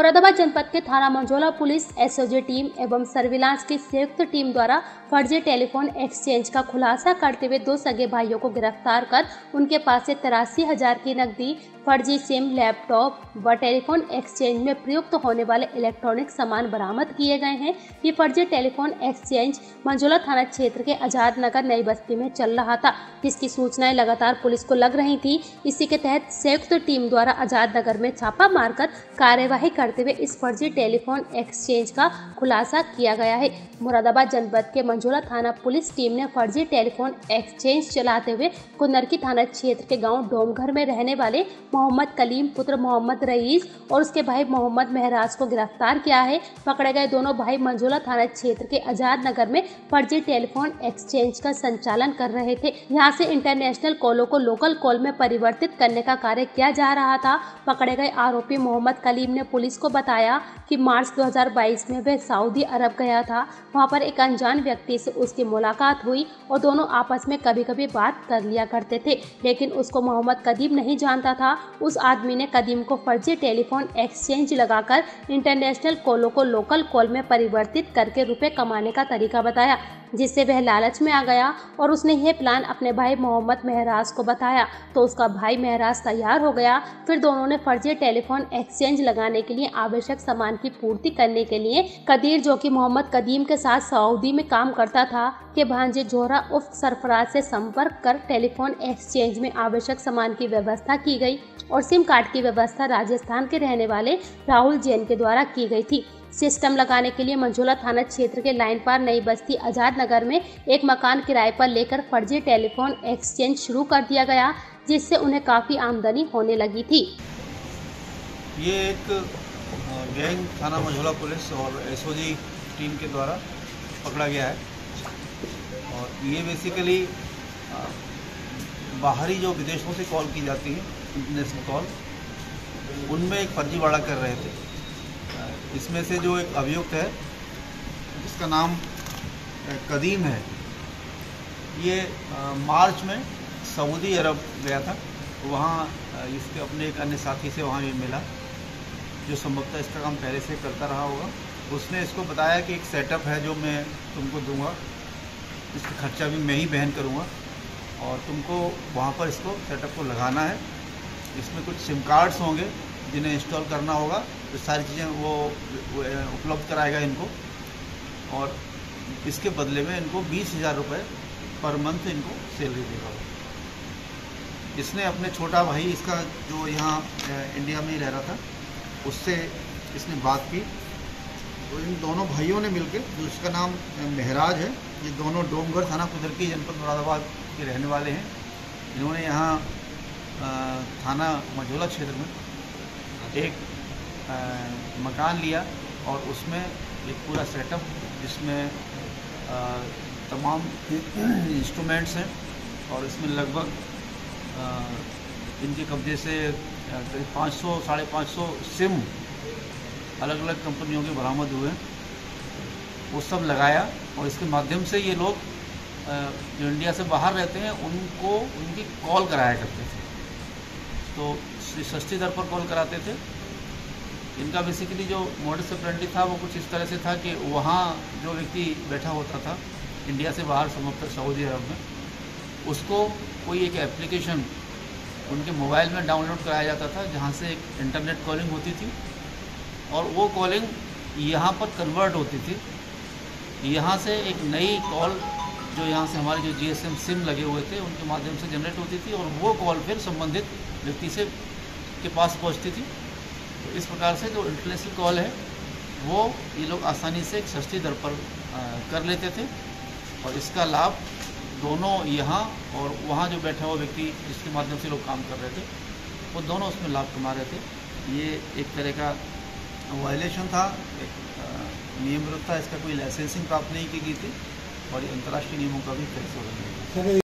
मुरादाबाद जनपद के थाना मंझोला पुलिस एसओजी टीम एवं सर्विलांस की संयुक्त टीम द्वारा फर्जी टेलीफोन एक्सचेंज का खुलासा करते हुए 2 सगे भाइयों को गिरफ्तार कर उनके पास से 83,000 की नकदी, फर्जी सिम, लैपटॉप व टेलीफोन एक्सचेंज में प्रयुक्त होने वाले इलेक्ट्रॉनिक सामान बरामद किए गए हैं। ये फर्जी टेलीफोन एक्सचेंज मंझोला थाना क्षेत्र के आजाद नगर नई बस्ती में चल रहा था, जिसकी सूचनाएं लगातार पुलिस को लग रही थी। इसी के तहत संयुक्त टीम द्वारा आजाद नगर में छापा मारकर कार्यवाही करते हुए इस फर्जी टेलीफोन एक्सचेंज का खुलासा किया गया है। मुरादाबाद जनपद के मंझोला थाना पुलिस टीम ने फर्जी टेलीफोन एक्सचेंज चलाते हुए कुंदरकी थाना क्षेत्र के गांव डोमघर में रहने वाले मोहम्मद कलीम पुत्र मोहम्मद रईस और उसके भाई मोहम्मद महराज को गिरफ्तार किया है। पकड़े गए दोनों भाई मंझोला थाना क्षेत्र के आजाद नगर में फर्जी टेलीफोन एक्सचेंज का संचालन कर रहे थे। यहाँ से इंटरनेशनल कॉलों को लोकल कॉल में परिवर्तित करने का कार्य किया जा रहा था। पकड़े गए आरोपी मोहम्मद कलीम ने पुलिस को बताया कि मार्च 2022 में वह सऊदी अरब गया था। वहां पर एक अनजान व्यक्ति से उसकी मुलाकात हुई और दोनों आपस में कभी कभी बात कर लिया करते थे, लेकिन उसको मोहम्मद कदीम नहीं जानता था। उस आदमी ने कदीम को फर्जी टेलीफोन एक्सचेंज लगाकर इंटरनेशनल कॉलों को लोकल कॉल में परिवर्तित करके रुपए कमाने का तरीका बताया, जिससे वह लालच में आ गया और उसने यह प्लान अपने भाई मोहम्मद महराज को बताया तो उसका भाई महराज तैयार हो गया। फिर दोनों ने फर्जी टेलीफोन एक्सचेंज लगाने के लिए आवश्यक सामान की पूर्ति करने के लिए कदीर, जो कि मोहम्मद कदीम के साथ सऊदी में काम करता था, के भांजे जोहरा उर्फ सरफराज से संपर्क कर टेलीफोन एक्सचेंज में आवश्यक सामान की व्यवस्था की गई और सिम कार्ड की व्यवस्था राजस्थान के रहने वाले राहुल जैन के द्वारा की गई थी। सिस्टम लगाने के लिए मंझोला थाना क्षेत्र के लाइन पार नई बस्ती आजाद नगर में एक मकान किराए पर लेकर फर्जी टेलीफोन एक्सचेंज शुरू कर दिया गया, जिससे उन्हें काफ़ी आमदनी होने लगी थी। ये एक गैंग थाना मंझोला पुलिस और एसओजी टीम के द्वारा पकड़ा गया है और ये बेसिकली बाहरी जो विदेशों से कॉल की जाती है, इंटरनेशनल कॉल, उनमें एक फर्जीवाड़ा कर रहे थे। इसमें से जो एक अभियुक्त है जिसका नाम कदीम है, ये मार्च में सऊदी अरब गया था। वहाँ इसके अपने एक अन्य साथी से वहाँ भी मिला जो संभवतः इसका काम पहले से करता रहा होगा। उसने इसको बताया कि एक सेटअप है जो मैं तुमको दूंगा, इसका खर्चा भी मैं ही वहन करूँगा और तुमको वहाँ पर इसको सेटअप को लगाना है। इसमें कुछ सिम कार्ड्स होंगे जिन्हें इंस्टॉल करना होगा, तो सारी चीज़ें वो उपलब्ध कराएगा इनको और इसके बदले में इनको 20,000 रुपये पर मंथ इनको सैलरी देगा। इसने अपने छोटा भाई, इसका जो यहाँ इंडिया में ही रह रहा था, उससे इसने बात की तो इन दोनों भाइयों ने मिलकर, जो इसका नाम महराज है, ये दोनों डोमघर थाना कुंदरकी जनपद मुरादाबाद के रहने वाले हैं। इन्होंने यहाँ थाना मंझोला क्षेत्र में एक मकान लिया और उसमें एक पूरा सेटअप जिसमें तमाम इंस्ट्रूमेंट्स हैं और इसमें लगभग इनके कब्जे से करीब 500 साढ़े 500 सिम अलग अलग कंपनियों के बरामद हुए, वो सब लगाया और इसके माध्यम से ये लोग जो इंडिया से बाहर रहते हैं उनको उनकी कॉल कराया करते थे। तो सस्ती दर पर कॉल कराते थे। इनका बेसिकली जो मोडस ऑपरेंडी था वो कुछ इस तरह से था कि वहाँ जो व्यक्ति बैठा होता था इंडिया से बाहर, संभवतः सऊदी अरब में, उसको कोई एक एप्लीकेशन उनके मोबाइल में डाउनलोड कराया जाता था जहाँ से एक इंटरनेट कॉलिंग होती थी और वो कॉलिंग यहाँ पर कन्वर्ट होती थी। यहाँ से एक नई कॉल जो यहाँ से हमारे जो GSM सिम लगे हुए थे उनके माध्यम से जनरेट होती थी और वो कॉल फिर संबंधित व्यक्ति से के पास पहुँचती थी। तो इस प्रकार से जो इंटरनेशनल कॉल है वो ये लोग आसानी से एक सस्ती दर पर कर लेते थे और इसका लाभ दोनों यहाँ और वहाँ जो बैठा हुआ व्यक्ति जिसके माध्यम से लोग काम कर रहे थे, वो दोनों उसमें लाभ कमा रहे थे। ये एक तरह का वायलेशन था, एक नियम विरुद्ध था। इसका कोई लाइसेंसिंग प्राप्त नहीं की गई थी और ये अंतर्राष्ट्रीय नियमों का भी खिलाफ है।